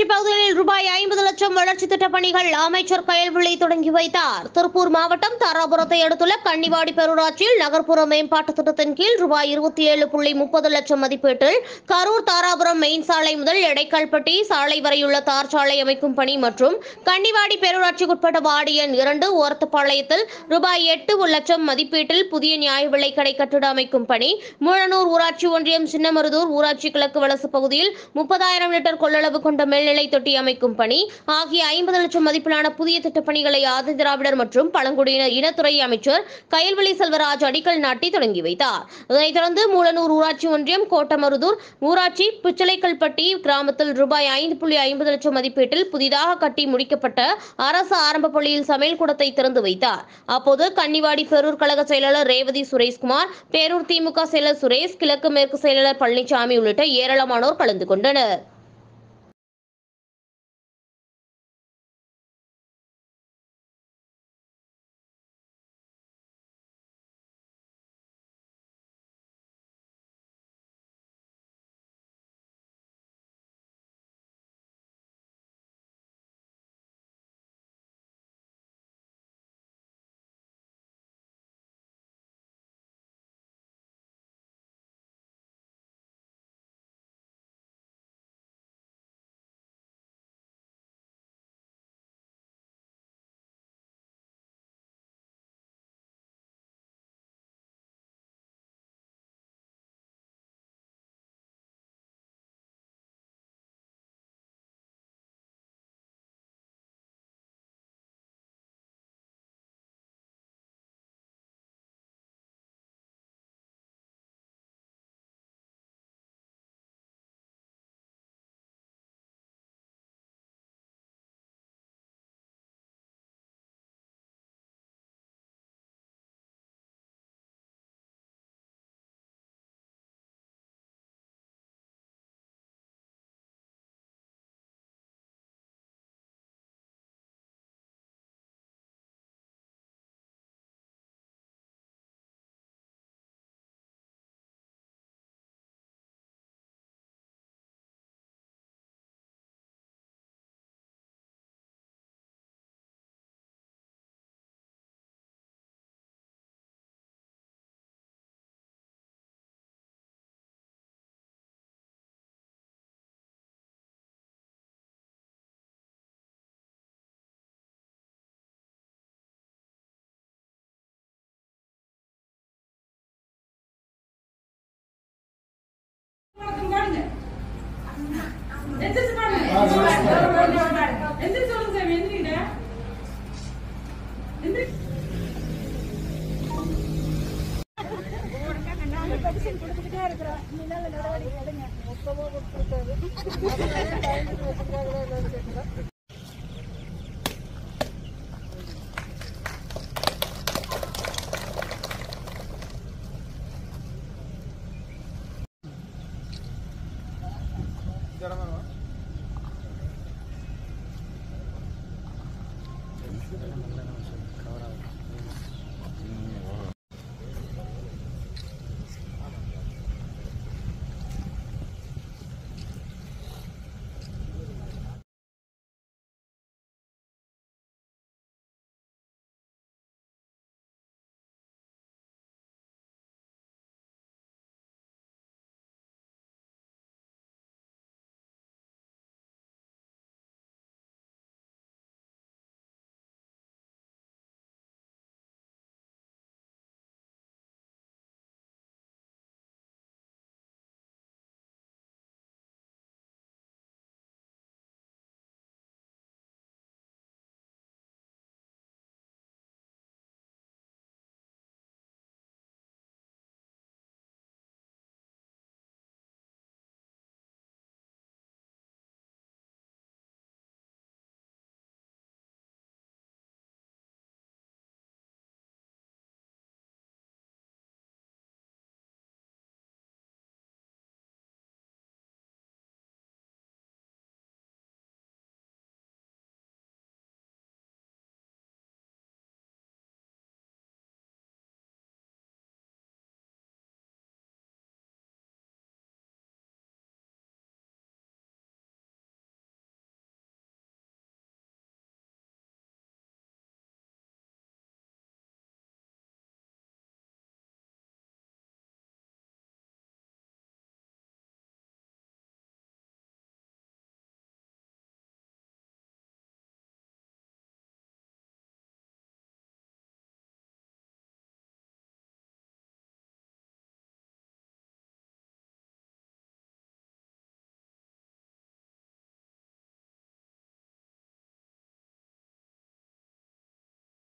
பேரூராட்சி பகுதிகளில் ரூபாய் 50 லட்சம் வளர்ச்சி திட்ட பணிகள் அமைச்சர் கயல்விழி தொடங்கி வைத்தார். திருப்பூர் மாவட்டம் தாராபுரத்தை அடுத்துள்ள கன்னிவாடி பேரூராட்சியில் நகர்ப்புற மேம்பாட்டு திட்டத்தின் கீழ் ரூபாய் 27.30 லட்சம் மதிப்பீட்டில் கரூர் தாராபுரம் மெயின் சாலை முதல் எடைக்கல்பட்டி சாலை வரையுள்ள தார் சாலை அமைக்கும் பணி மற்றும் கன்னிவாடி பேரூராட்சிக்குட்பட்ட வார்டு எண் 2 ஓரத்துப்பாளையத்தில் ரூபாய் 8 லட்சம் மதிப்பீட்டில் புதிய நியாய விலைக்கடை கட்டிட அமைக்கும் பணி, மூலனூர் ஊராட்சி ஒன்றியம் சின்னமருதூர் ஊராட்சி கிழக்கு வலசு பகுதியில் 30,000 லிட்டர் கொள்ளளவு கொண்ட மேல்நிலை தொட்டி அமைக்கும் பணி ஆகிய 50 லட்சம் மதிப்பிலான புதிய திட்டப்பணிகளை ஆதி திராவிடர் மற்றும் பழங்குடியினர் இனத்துறை அமைச்சர் கயல்விழி செல்வராஜ் அடிக்கல் நாட்டி தொடங்கி வைத்தார். இதனைத் தொடர்ந்து மூலனூர் ஊராட்சி ஒன்றியம் கோட்டமருதூர் ஊராட்சி பிச்சளைக்கல்பட்டி கிராமத்தில் ரூபாய் 5.50 லட்சம் மதிப்பீட்டில் புதிதாக கட்டி முடிக்கப்பட்ட அரசு ஆரம்ப பள்ளியில் சமையல் கூடத்தை திறந்து வைத்தார். அப்போது கன்னிவாடி பேரூர் கழக செயலாளர் ரேவதி சுரேஷ்குமார், பேரூர் திமுக செயலர் சுரேஷ், கிழக்கு மேற்கு செயலாளர் பழனிசாமி உள்ளிட்ட ஏராளமானோர் கலந்து கொண்டனர்.